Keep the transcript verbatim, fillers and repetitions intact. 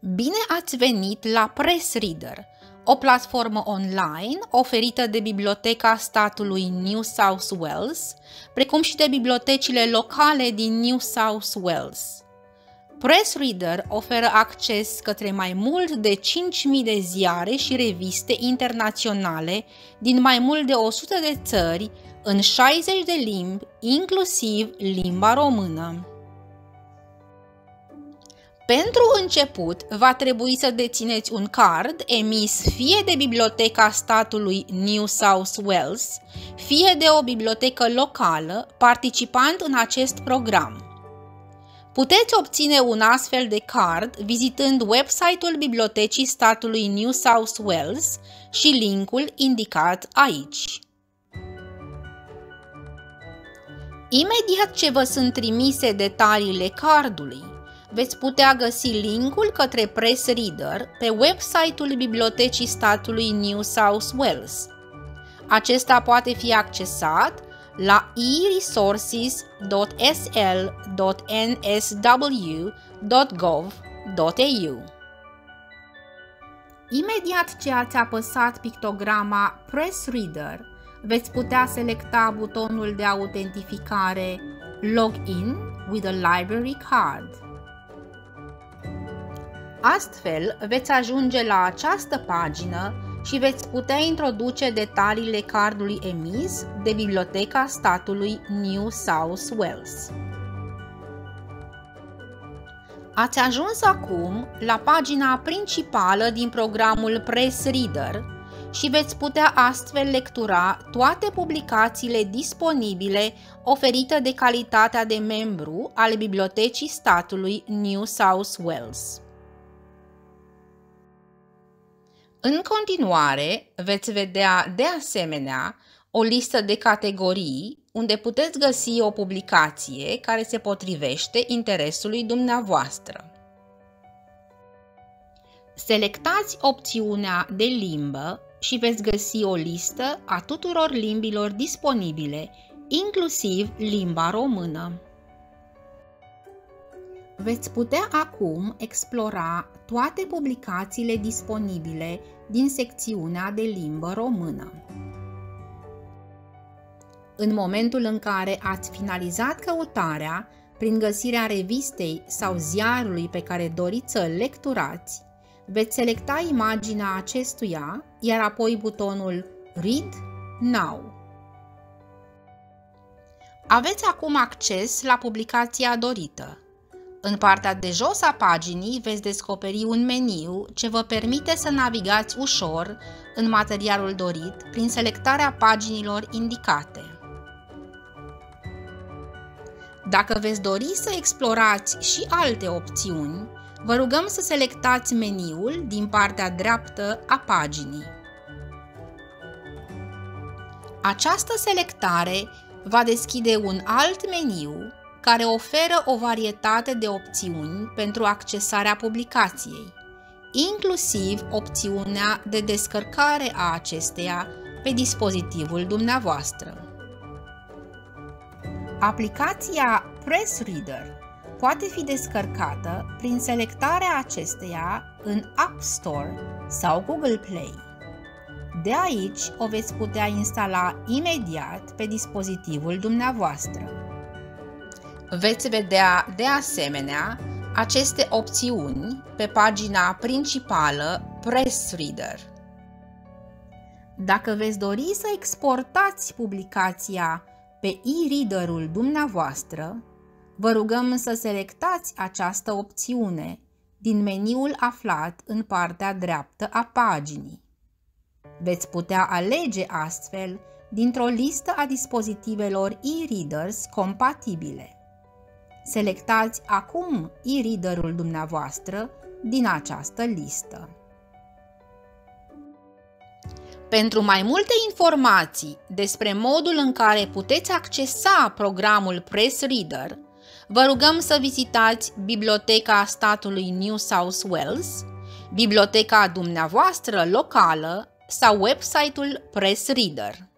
Bine ați venit la Press Reader, o platformă online oferită de Biblioteca statului New South Wales, precum și de bibliotecile locale din New South Wales. Press Reader oferă acces către mai mult de cinci mii de ziare și reviste internaționale din mai mult de o sută de țări, în șaizeci de limbi, inclusiv limba română. Pentru început, va trebui să dețineți un card emis fie de Biblioteca statului New South Wales, fie de o bibliotecă locală participant în acest program. Puteți obține un astfel de card vizitând website-ul Bibliotecii statului New South Wales și linkul indicat aici. Imediat ce vă sunt trimise detaliile cardului, veți putea găsi linkul către Press Reader pe website-ul Bibliotecii statului New South Wales. Acesta poate fi accesat la e resources dot s l dot n s w dot gov dot a u. Imediat ce ați apăsat pictograma Press Reader, veți putea selecta butonul de autentificare Login with a Library Card. Astfel, veți ajunge la această pagină și veți putea introduce detaliile cardului emis de Biblioteca statului New South Wales. Ați ajuns acum la pagina principală din programul Press Reader și veți putea astfel lectura toate publicațiile disponibile oferite de calitatea de membru al Bibliotecii statului New South Wales. În continuare, veți vedea de asemenea o listă de categorii unde puteți găsi o publicație care se potrivește interesului dumneavoastră. Selectați opțiunea de limbă și veți găsi o listă a tuturor limbilor disponibile, inclusiv limba română. Veți putea acum explora toate publicațiile disponibile din secțiunea de limbă română. În momentul în care ați finalizat căutarea, prin găsirea revistei sau ziarului pe care doriți să-l lecturați, veți selecta imaginea acestuia, iar apoi butonul Read Now. Aveți acum acces la publicația dorită. În partea de jos a paginii veți descoperi un meniu ce vă permite să navigați ușor în materialul dorit prin selectarea paginilor indicate. Dacă veți dori să explorați și alte opțiuni, vă rugăm să selectați meniul din partea dreaptă a paginii. Această selectare va deschide un alt meniu care oferă o varietate de opțiuni pentru accesarea publicației, inclusiv opțiunea de descărcare a acesteia pe dispozitivul dumneavoastră. Aplicația Press Reader poate fi descărcată prin selectarea acesteia în App Store sau Google Play. De aici o veți putea instala imediat pe dispozitivul dumneavoastră. Veți vedea de asemenea aceste opțiuni pe pagina principală Press Reader. Dacă veți dori să exportați publicația pe e-readerul dumneavoastră, vă rugăm să selectați această opțiune din meniul aflat în partea dreaptă a paginii. Veți putea alege astfel dintr-o listă a dispozitivelor e-readers compatibile. Selectați acum e-readerul dumneavoastră din această listă. Pentru mai multe informații despre modul în care puteți accesa programul Press Reader, vă rugăm să vizitați Biblioteca statului New South Wales, biblioteca dumneavoastră locală sau website-ul Press Reader.